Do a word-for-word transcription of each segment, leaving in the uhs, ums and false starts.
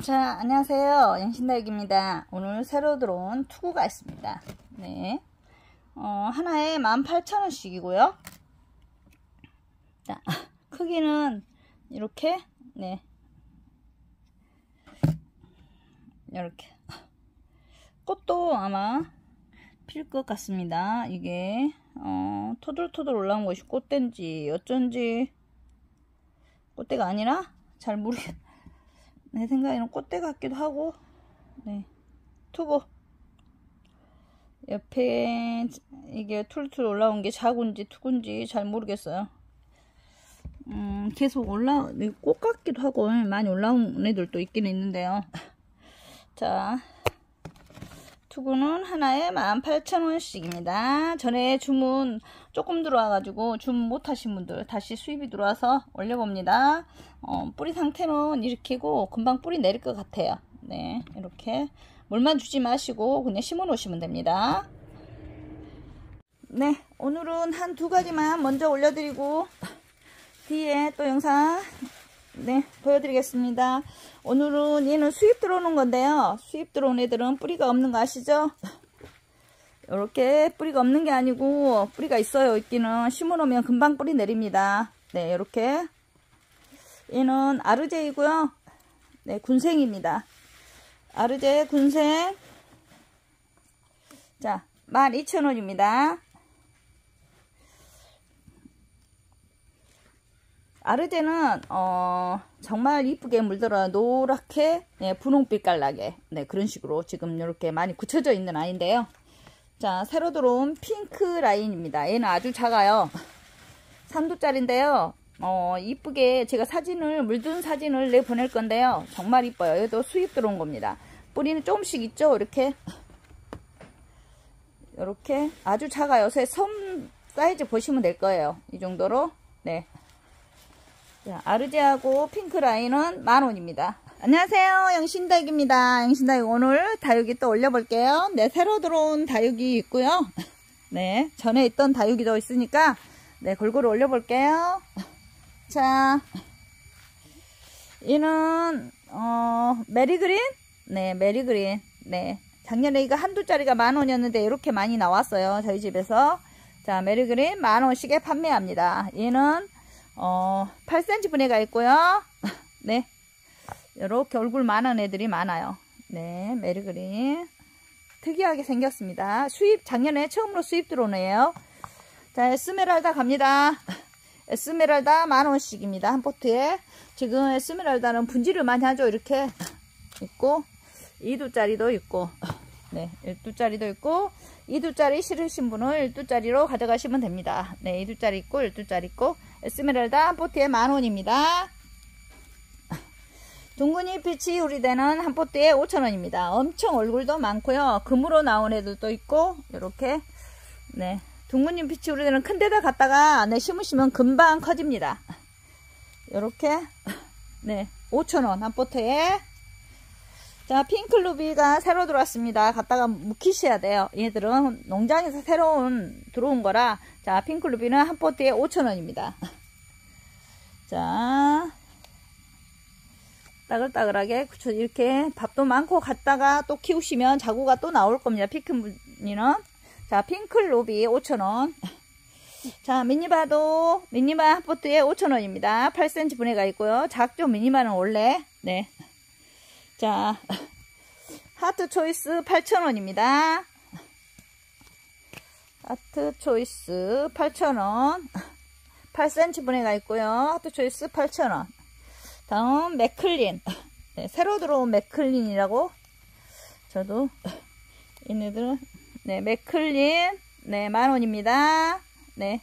자, 안녕하세요. 영신다육입니다. 오늘 새로 들어온 투구가 있습니다. 네. 어, 하나에 만 팔천 원씩이고요. 자, 크기는 이렇게, 네. 이렇게. 꽃도 아마 필 것 같습니다. 이게, 어, 토들토들 올라온 것이 꽃대인지 어쩐지 꽃대가 아니라 잘 모르겠, 내 생각에는 꽃대 같기도 하고. 네, 투구 옆에 이게 툴툴 올라온 게 자구인지 투구인지 잘 모르겠어요. 음, 계속 올라, 꽃 같기도 하고 많이 올라온 애들도 있긴 있는데요. 자, 투구는 하나에 만 팔천 원씩입니다. 전에 주문 조금 들어와가지고 주문 못하신 분들 다시 수입이 들어와서 올려봅니다. 어, 뿌리 상태는 이렇게고 금방 뿌리 내릴 것 같아요. 네, 이렇게 물만 주지 마시고 그냥 심어 놓으시면 됩니다. 네, 오늘은 한 두 가지만 먼저 올려드리고 뒤에 또 영상 네 보여드리겠습니다. 오늘은 얘는 수입 들어오는 건데요, 수입 들어온 애들은 뿌리가 없는 거 아시죠? 이렇게 뿌리가 없는 게 아니고 뿌리가 있어요. 있기는 심어 놓으면 금방 뿌리 내립니다. 네, 이렇게 얘는 아르제이고요. 네, 군생입니다. 아르제 군생. 자, 만 이천 원입니다. 아르제는 어 정말 이쁘게 물들어요. 노랗게, 네, 분홍빛 깔나게, 네, 그런 식으로 지금 이렇게 많이 굳혀져 있는 아이인데요. 자, 새로 들어온 핑크 라인입니다. 얘는 아주 작아요. 삼 두짜리인데요. 어 이쁘게 제가 사진을 물든 사진을 내 보낼 건데요. 정말 이뻐요. 얘도 수입 들어온 겁니다. 뿌리는 조금씩 있죠. 이렇게 이렇게 아주 작아요. 제 손 사이즈 보시면 될 거예요. 이 정도로. 네. 자, 아르제하고 핑크 라인은 만 원입니다. 안녕하세요. 영신다육입니다. 영신다육 오늘 다육이 또 올려볼게요. 네, 새로 들어온 다육이 있고요. 네, 전에 있던 다육이 더 있으니까 네, 골고루 올려볼게요. 자, 얘는 어 메리그린. 네, 메리그린. 네, 작년에 이거 한두 짜리가 만 원이었는데 이렇게 많이 나왔어요, 저희 집에서. 자, 메리그린 만 원씩에 판매합니다. 얘는 어 팔 센티미터 분해가 있고요. 네, 이렇게 얼굴 많은 애들이 많아요. 네, 메리그린 특이하게 생겼습니다. 수입 작년에 처음으로 수입 들어온 애예요. 자, 에스메랄다 갑니다. 에스메랄다 만 원씩입니다. 한 포트에. 지금 에스메랄다는 분지를 많이 하죠. 이렇게 있고 이 두짜리도 있고, 네, 일 두짜리도 있고, 이 두짜리 싫으신 분은 일 두짜리로 가져가시면 됩니다. 네, 이 두짜리 있고 일 두짜리 있고. 에스메랄다 한 포트에 만 원입니다. 둥근이 빛이 우리대는 한 포트에 오천 원입니다. 엄청 얼굴도 많고요. 금으로 나온 애들도 있고, 이렇게. 네, 둥근이 빛이 우리대는 큰 데다 갖다가 네, 심으시면 금방 커집니다. 이렇게. 네, 오천 원 한 포트에. 자, 핑클루비가 새로 들어왔습니다. 갖다가 묵히셔야 돼요. 얘들은 농장에서 새로운 들어온 거라. 자, 핑클루비는 한 포트에 오천 원입니다. 자, 따글따글하게 이렇게 밥도 많고 갖다가 또 키우시면 자구가 또 나올 겁니다. 핑클루비는. 자, 핑클루비 오천 원. 자, 미니바도 미니바 한 포트에 오천 원입니다. 팔 센티미터 분해가 있고요. 작죠. 미니바는 원래. 네. 자, 하트 초이스 팔천 원입니다. 하트 초이스 팔천 원. 팔 센티미터 분해가 있고요. 하트 초이스 팔천 원. 다음 맥클린. 네, 새로 들어온 맥클린이라고. 저도 얘네들은 네, 맥클린 네, 만 원입니다. 네,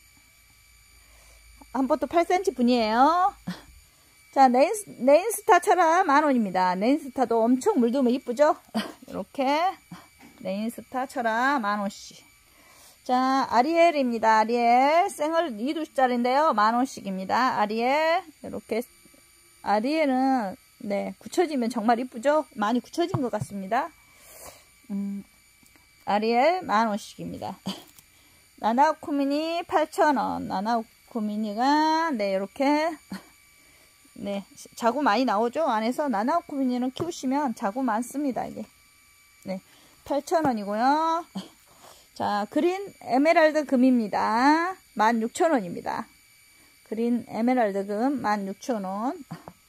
한 포트 팔 센티미터 분이에요. 자, 네인, 네인스타 차라 만 원입니다. 네인스타도 엄청 물들면 이쁘죠? 이렇게 네인스타 차라 만 원씩. 자, 아리엘입니다. 아리엘 생얼 이 두짜리인데요. 만 원씩입니다. 아리엘. 이렇게 아리엘은 네, 굳혀지면 정말 이쁘죠? 많이 굳혀진 것 같습니다. 음, 아리엘 만 원씩입니다. 나나우쿠미니 팔천 원. 나나우쿠미니가 네, 이렇게 네, 자구 많이 나오죠. 안에서 나나오쿠미니는 키우시면 자구 많습니다. 이게. 네, 팔천 원이고요. 자, 그린 에메랄드 금입니다. 만 육천 원입니다. 그린 에메랄드 금 만 육천 원.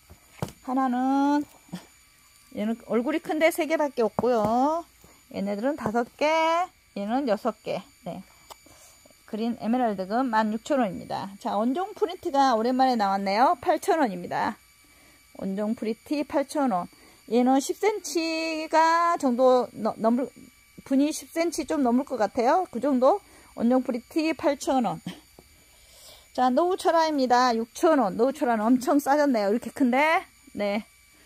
하나는 얘는 얼굴이 큰데 세 개밖에 없고요. 얘네들은 다섯 개, 얘는 여섯 개. 네. 그린 에메랄드 금 만 육천 원입니다. 자, 원종 프린트가 오랜만에 나왔네요. 팔천 원입니다. 원종 프린트 팔천 원. 얘는 십 센티미터 정도 넘을, 분이 십 센티미터 좀 넘을 것 같아요. 그 정도. 원종 프린트 팔천 원. 자, 노우철화입니다. 육천 원. 노우철화는 엄청 싸졌네요. 이렇게 큰데. 네.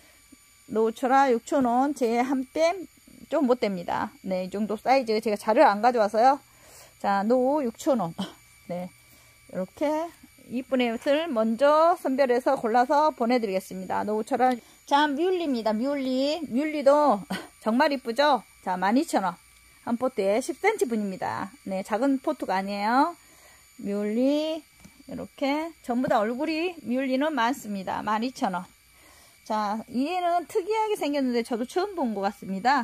노우철화 육천 원. 제 한 뺨 좀 못 됩니다. 네, 이 정도 사이즈. 제가 자료를 안 가져와서요. 자, 노우 육천 원. 네. 이렇게 이쁜 애들 먼저 선별해서 골라서 보내드리겠습니다. 노우철화. 자, 뮬리입니다. 뮬리. 뮬리도 정말 이쁘죠? 자, 만 이천 원. 한 포트에 십 센티미터 분입니다. 네, 작은 포트가 아니에요. 뮬리. 이렇게 전부 다 얼굴이 뮬리는 많습니다. 만 이천 원. 자, 얘는 특이하게 생겼는데 저도 처음 본 것 같습니다.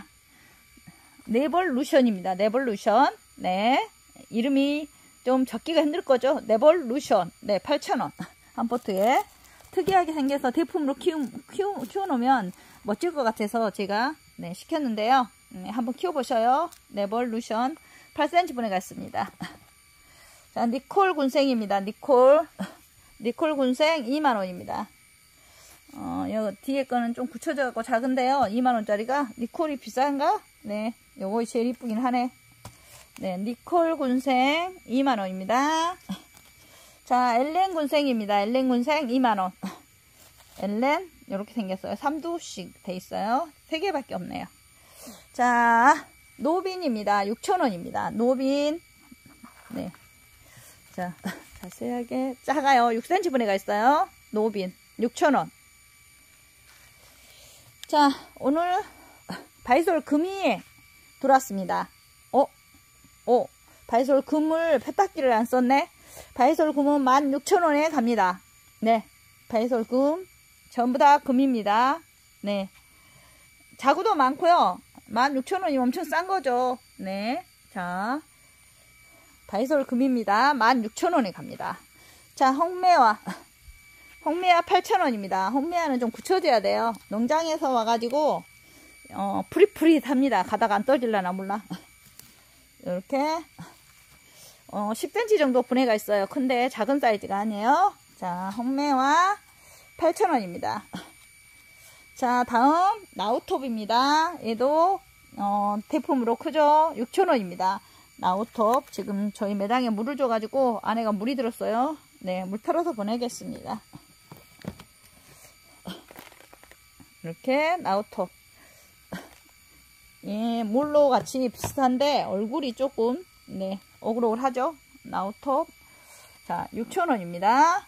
네볼루션입니다. 네볼루션. 네. 이름이 좀 적기가 힘들 거죠. 네볼루션. 네, 팔천 원. 한 포트에. 특이하게 생겨서 대품으로 키우, 키우, 키워놓으면 멋질 것 같아서 제가 네, 시켰는데요. 네, 한번 키워보셔요. 네볼루션. 팔 센티미터 보내갔습니다. 자, 니콜 군생입니다. 니콜. 니콜 군생 이만 원입니다. 어, 요 뒤에 거는 좀 굳혀져 갖고 작은데요. 이만 원짜리가. 니콜이 비싼가? 네. 요거 제일 이쁘긴 하네. 네. 니콜 군생 이만 원입니다. 자, 엘렌 군생입니다. 엘렌 군생 이만 원. 엘렌. 요렇게 생겼어요. 삼 두씩 돼 있어요. 세 개밖에 없네요. 자, 노빈입니다. 육천 원입니다. 노빈. 네. 자, 자세하게 작아요. 육 센티미터 분해가 있어요. 노빈 육천 원. 자, 오늘 바이솔 금이 들어왔습니다. 어? 어? 바이솔 금을 페타기를 안 썼네. 바이솔 금은 만 육천 원에 갑니다. 네, 바이솔 금 전부 다 금입니다. 네, 자구도 많고요. 만 육천 원이 엄청 싼 거죠. 네, 자, 바이솔 금입니다. 만 육천 원에 갑니다. 자, 홍매화. 홍매화 팔천 원입니다. 홍매화는 좀 굳혀져야 돼요. 농장에서 와가지고 어, 프릿프릿합니다. 가다가 안 떨어질라나 몰라. 이렇게 어, 십 센티미터 정도 분해가 있어요. 근데 작은 사이즈가 아니에요. 자, 홍매화 팔천 원입니다. 자, 다음 나우톱입니다. 얘도 어, 대품으로 크죠. 육천 원입니다. 나우톱. 지금 저희 매장에 물을 줘가지고 안에가 물이 들었어요. 네, 물 털어서 보내겠습니다. 이렇게 나우톱. 예, 물로 같이 비슷한데 얼굴이 조금 네, 오글오글하죠. 나우톱. 자, 육천 원입니다.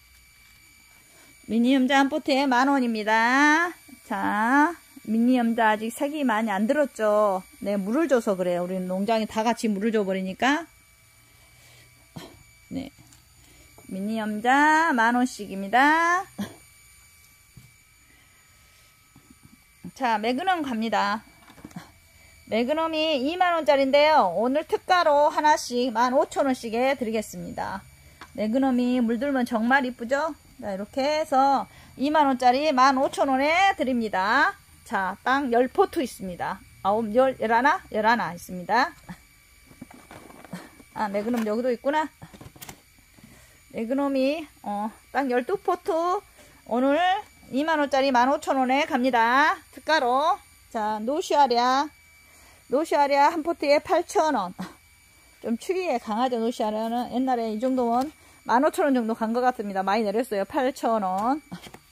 미니염자 한 포트에 만 원입니다. 자, 미니염자 아직 색이 많이 안 들었죠. 네, 물을 줘서 그래요. 우리는 농장에 다 같이 물을 줘 버리니까. 네, 미니염자 만 원씩입니다. 자, 매그넘 갑니다. 매그넘이 이만 원짜리인데요. 오늘 특가로 하나씩 만 오천 원씩에 드리겠습니다. 매그넘이 물들면 정말 이쁘죠? 자, 이렇게 해서 이만 원짜리 만 오천 원에 드립니다. 자, 딱 십 포트 있습니다. 아홉, 열, 열하나? 열하나 있습니다. 아, 매그넘 여기도 있구나. 매그넘이, 어, 딱 십이 포트 오늘 이만 원짜리 만 오천 원에 갑니다. 특가로. 자, 노시아리아. 노시아리아 한 포트에 팔천 원. 좀 추위에 강하죠, 노시아리아는. 옛날에 이 정도면 만 오천 원 정도 간 것 같습니다. 많이 내렸어요. 팔천 원.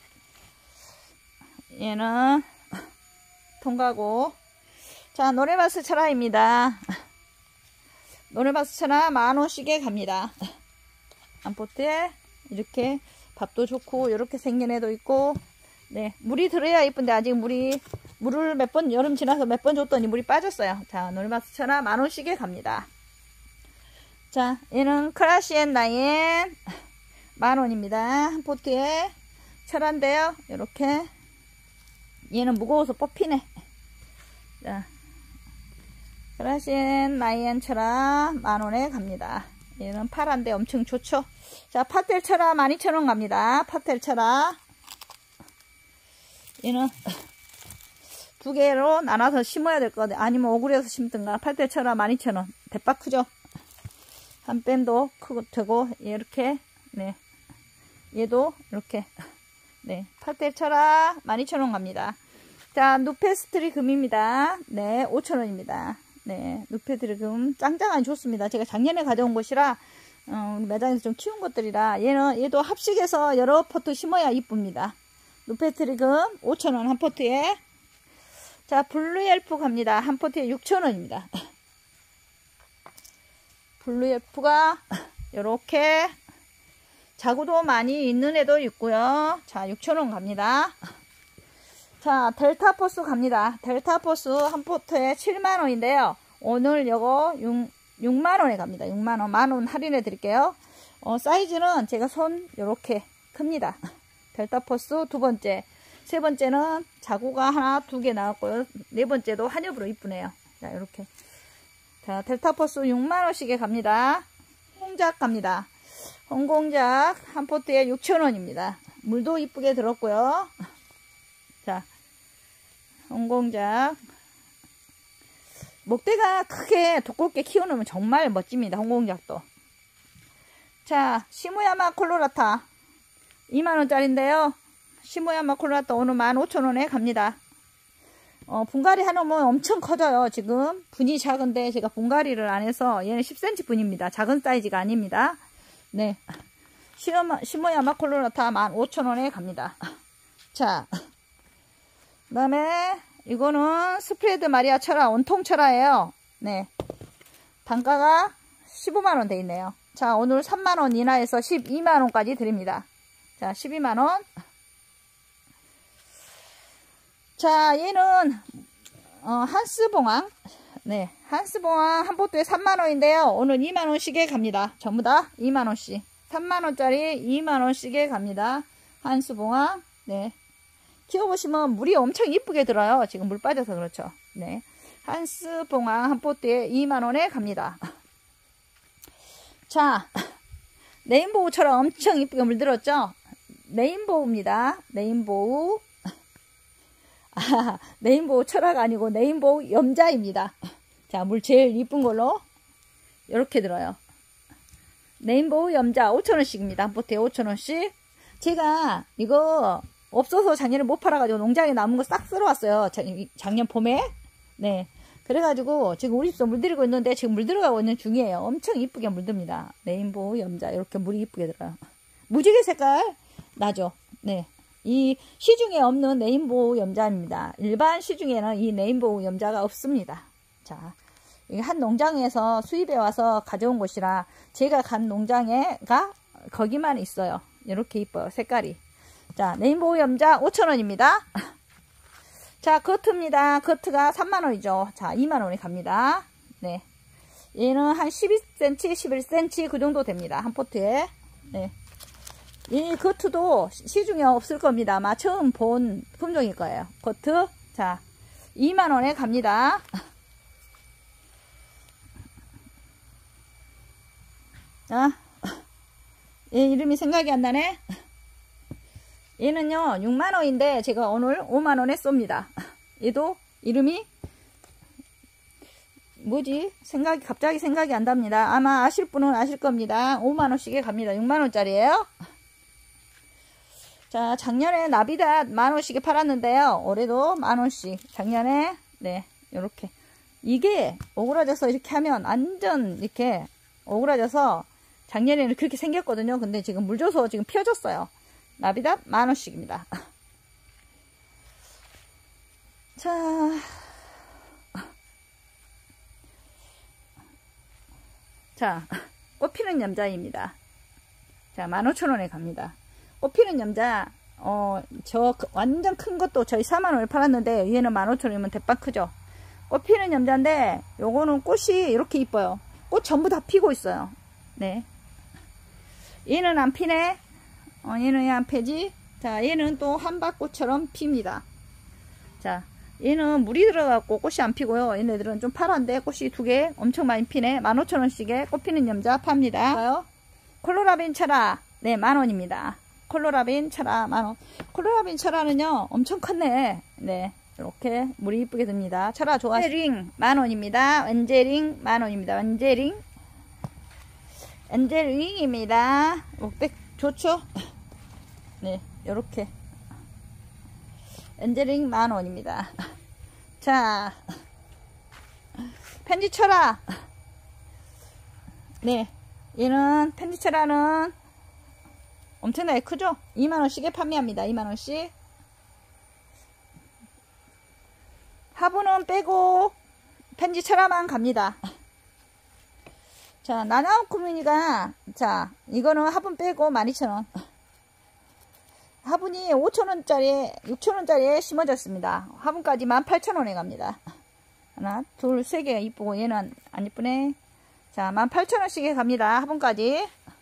얘는 통가고. 자, 노래바스 철화입니다. 노래바스 철화 만 원씩에 갑니다. 한 포트에 이렇게 밥도 좋고 이렇게 생긴 애도 있고. 네, 물이 들어야 이쁜데 아직 물이 물을 몇 번 여름 지나서 몇 번 줬더니 물이 빠졌어요. 자, 노래바스 철화 만 원씩에 갑니다. 자, 얘는 크라시앤 라인 만 원입니다. 한 포트에. 철화인데요. 이렇게 얘는 무거워서 뽑히네. 자, 그라신 라이언 철화 만원에 갑니다. 얘는 파란데 엄청 좋죠. 자, 파텔 철화 만 이천 원 갑니다. 파텔 철화 얘는 두 개로 나눠서 심어야 될 것 같아요. 아니면 오그려서 심든가. 파텔 철화 만 이천 원. 대박 크죠? 한 뺨도 크고 되고 이렇게 네, 얘도 이렇게 네, 파텔 철화 만 이천 원 갑니다. 자, 누페스트리 금입니다. 네, 오천 원입니다. 네, 누페스트리 금 짱짱하니 좋습니다. 제가 작년에 가져온 것이라 어, 우리 매장에서 좀 키운 것들이라 얘는 얘도 합식해서 여러 포트 심어야 이쁩니다. 누페스트리 금 오천 원 한 포트에. 자, 블루엘프 갑니다. 한 포트에 육천 원입니다. 블루엘프가 요렇게 자구도 많이 있는 애도 있고요. 자, 육천 원 갑니다. 자, 델타포스 갑니다. 델타포스 한 포트에 칠만 원인데요. 오늘 요거 육만 원에 갑니다. 육만 원. 만 원 할인해 드릴게요. 어, 사이즈는 제가 손 요렇게 큽니다. 델타포스 두 번째. 세 번째는 자구가 하나, 두 개 나왔고요. 네 번째도 한엽으로 이쁘네요. 자, 요렇게. 자, 델타포스 육만 원씩에 갑니다. 홍공작 갑니다. 홍공작 한 포트에 육천 원입니다. 물도 이쁘게 들었고요. 자, 홍공작. 목대가 크게 두껍게 키워놓으면 정말 멋집니다. 홍공작도. 자, 시무야마 콜로라타 이만 원짜리인데요. 시무야마 콜로라타 오늘 만 오천 원에 갑니다. 어, 분갈이 해놓으면 엄청 커져요. 지금 분이 작은데 제가 분갈이를 안 해서 얘는 십 센티미터 분입니다. 작은 사이즈가 아닙니다. 네, 시무야마 콜로라타 만 오천 원에 갑니다. 자, 그 다음에 이거는 스프레드 마리아 철화 온통 철화예요. 네, 단가가 십오만 원 돼 있네요. 자, 오늘 삼만 원 인하해서 십이만 원까지 드립니다. 자, 십이만 원. 자, 얘는 어, 한스봉황. 네, 한스봉황 한 포트에 삼만 원인데요. 오늘 이만 원씩에 갑니다. 전부 다 이만 원씩. 삼만 원짜리 이만 원씩에 갑니다. 한스봉황. 네, 키워보시면 물이 엄청 이쁘게 들어요. 지금 물 빠져서 그렇죠. 네, 한스봉황 한 포트에 이만 원에 갑니다. 자, 레인보우처럼 엄청 이쁘게 물들었죠. 레인보우입니다. 레인보우. 아, 레인보우 철화가 아니고 레인보우 염자입니다. 자, 물 제일 이쁜 걸로 이렇게 들어요. 레인보우 염자 오천 원씩입니다. 한 포트에 오천 원씩. 제가 이거 없어서 작년에 못 팔아가지고 농장에 남은 거 싹 쓸어왔어요. 작년 봄에. 네, 그래가지고 지금 우리 집도 물들이고 있는데 지금 물들어가고 있는 중이에요. 엄청 이쁘게 물듭니다. 레인보우 염자 이렇게 물이 이쁘게 들어요. 무지개 색깔 나죠. 네, 이 시중에 없는 레인보우 염자입니다. 일반 시중에는 이 레인보우 염자가 없습니다. 자, 한 농장에서 수입해 와서 가져온 것이라 제가 간 농장에가 거기만 있어요. 이렇게 이뻐요. 색깔이. 자, 레인보우 염자 오천 원입니다. 자, 커트입니다. 커트가 삼만 원이죠. 자, 이만 원에 갑니다. 네, 얘는 한 십이 센티미터, 십일 센티미터 그 정도 됩니다. 한 포트에. 네, 이 커트도 시중에 없을 겁니다. 아마 처음 본 품종일 거예요. 커트. 자, 이만 원에 갑니다. 자, 얘 이름이 생각이 안 나네. 얘는요 육만 원인데 제가 오늘 오만 원에 쏩니다. 얘도 이름이 뭐지? 생각이 갑자기 생각이 안 납니다. 아마 아실 분은 아실 겁니다. 오만 원씩에 갑니다. 육만 원짜리예요. 자, 작년에 나비닷 만 원씩에 팔았는데요. 올해도 만 원씩. 작년에 네, 요렇게 이게 오그라져서 이렇게 하면 완전 이렇게 오그라져서 작년에는 그렇게 생겼거든요. 근데 지금 물 줘서 지금 펴졌어요. 나비닷 만 원씩입니다. 자, 자, 꽃피는 염자입니다. 자, 만 오천 원에 갑니다. 꽃피는 염자, 어, 저 완전 큰 것도 저희 사만 원에 팔았는데 얘는 만 오천 원이면 대박 크죠. 꽃피는 염자인데 요거는 꽃이 이렇게 이뻐요. 꽃 전부 다 피고 있어요. 네, 얘는 안 피네. 어, 얘는 왜 안 패지? 자, 얘는 또 한박꽃처럼 핍니다. 자, 얘는 물이 들어가고 꽃이 안 피고요. 얘네들은 좀 파란데 꽃이 두 개 엄청 많이 피네. 만 오천 원씩에 꽃 피는 염자 팝니다. 콜로라빈 철화, 네, 만원입니다. 콜로라빈 철화 만원. 콜로라빈 철화는요 엄청 컸네. 네, 이렇게 물이 이쁘게 듭니다. 철화 좋아하시죠? 엔젤링 만원입니다. 엔젤링 만원입니다. 엔젤링 엔젤링입니다. 목백 좋죠? 네, 요렇게 엔젤링 만원입니다. 자, 편지철화. 네, 얘는 편지철화는 엄청나게 크죠? 이만원씩에 판매합니다. 이만원씩. 화분은 빼고 편지철화만 갑니다. 자, 나나우쿠미가, 자, 이거는 화분 빼고 만 이천 원. 화분이 오천 원짜리, 육천 원짜리에 심어졌습니다. 화분까지 만 팔천 원에 갑니다. 하나, 둘, 세 개 이쁘고 얘는 안 이쁘네. 자, 만 팔천 원씩에 갑니다. 화분까지.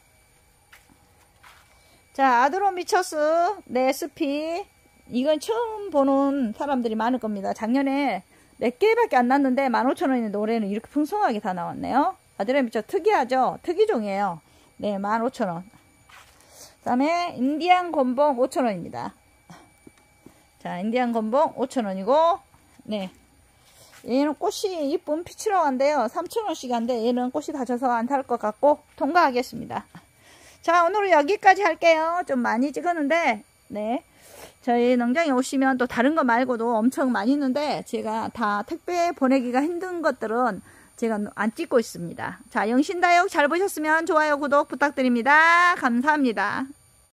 자, 아드로미처스, 네, 스피. 이건 처음 보는 사람들이 많을 겁니다. 작년에 몇 개밖에 안 났는데 만 오천 원인데 올해는 이렇게 풍성하게 다 나왔네요. 아드로미처스 특이하죠? 특이종이에요. 네, 만 오천 원. 그 다음에 인디안 곤봉 오천 원입니다. 자, 인디안 곤봉 오천 원이고, 네. 얘는 꽃이 이쁜 피치로한데요. 삼천 원씩 한데 얘는 꽃이 다쳐서 안 탈 것 같고 통과하겠습니다. 자, 오늘은 여기까지 할게요. 좀 많이 찍었는데, 네. 저희 농장에 오시면 또 다른 거 말고도 엄청 많이 있는데 제가 다 택배 보내기가 힘든 것들은 제가 안 찍고 있습니다. 자, 영신다육 잘 보셨으면 좋아요, 구독 부탁드립니다. 감사합니다.